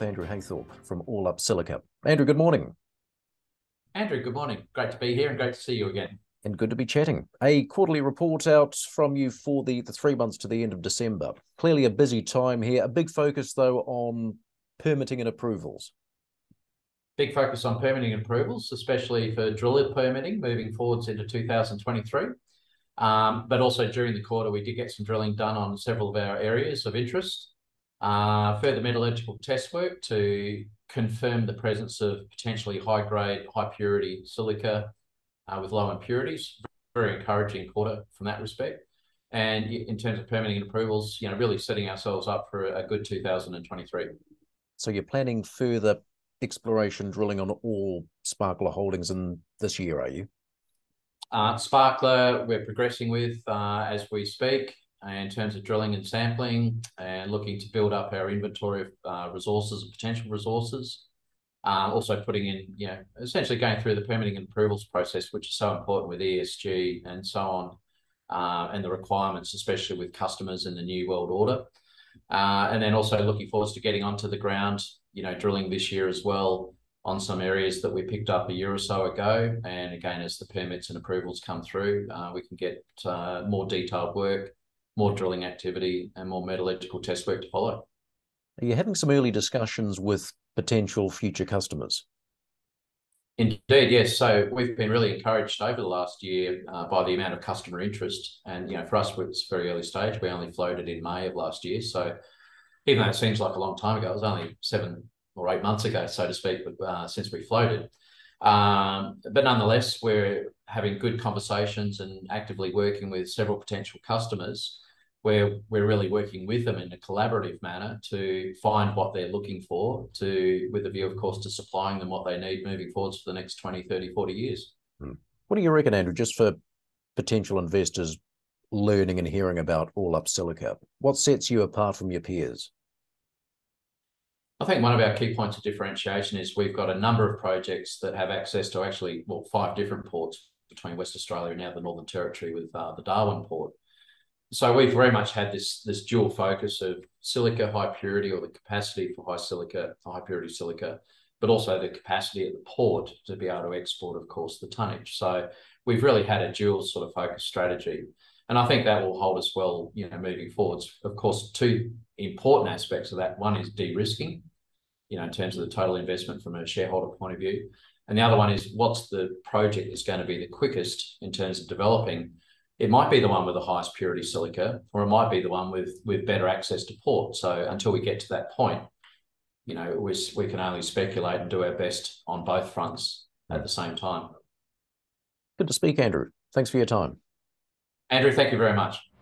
Andrew Haythorpe from Allup Silica. Andrew, good morning. Andrew, good morning. Great to be here and great to see you again. And good to be chatting. A quarterly report out from you for the 3 months to the end of December. Clearly a busy time here. A big focus, though, on permitting and approvals. Big focus on permitting and approvals, especially for driller permitting moving forwards into 2023. But also during the quarter, we did get some drilling done on several of our areas of interest. Further metallurgical test work to confirm the presence of potentially high-grade, high-purity silica with low impurities. Very encouraging quarter from that respect. And in terms of permitting and approvals, really setting ourselves up for a good 2023. So you're planning further exploration drilling on all Sparkler holdings in this year, are you? Sparkler, we're progressing with as we speak in terms of drilling and sampling and looking to build up our inventory of resources and potential resources. Also putting in, essentially going through the permitting and approvals process, which is so important with ESG and so on, and the requirements, especially with customers in the new world order. And then also looking forward to getting onto the ground, drilling this year as well on some areas that we picked up a year or so ago. And again, as the permits and approvals come through, we can get more detailed work, more drilling activity, and more metallurgical test work to follow. Are you having some early discussions with potential future customers? Indeed, yes. So we've been really encouraged over the last year by the amount of customer interest. And, for us, it's very early stage. We only floated in May of last year. So even though it seems like a long time ago, it was only 7 or 8 months ago, so to speak, since we floated. But nonetheless, we're having good conversations and actively working with several potential customers where we're really working with them in a collaborative manner to find what they're looking for, with a view, of course, to supplying them what they need moving forwards for the next 20, 30, 40 years. What do you reckon, Andrew, just for potential investors learning and hearing about Allup Silica? What sets you apart from your peers? I think one of our key points of differentiation is we've got a number of projects that have access to 5 different ports between West Australia and now the Northern Territory with the Darwin port. So we've very much had this dual focus of silica high purity, or the capacity for high purity silica, but also the capacity at the port to be able to export, of course, the tonnage. So we've really had a dual sort of focus strategy. And I think that will hold us well, moving forwards. Of course, 2 important aspects of that. One is de-risking, in terms of the total investment from a shareholder point of view. And the other one is what's the project that's going to be the quickest in terms of developing. It might be the one with the highest purity silica, or it might be the one with better access to port. So until we get to that point, we can only speculate and do our best on both fronts at the same time. Good to speak, Andrew. Thanks for your time. Andrew, thank you very much.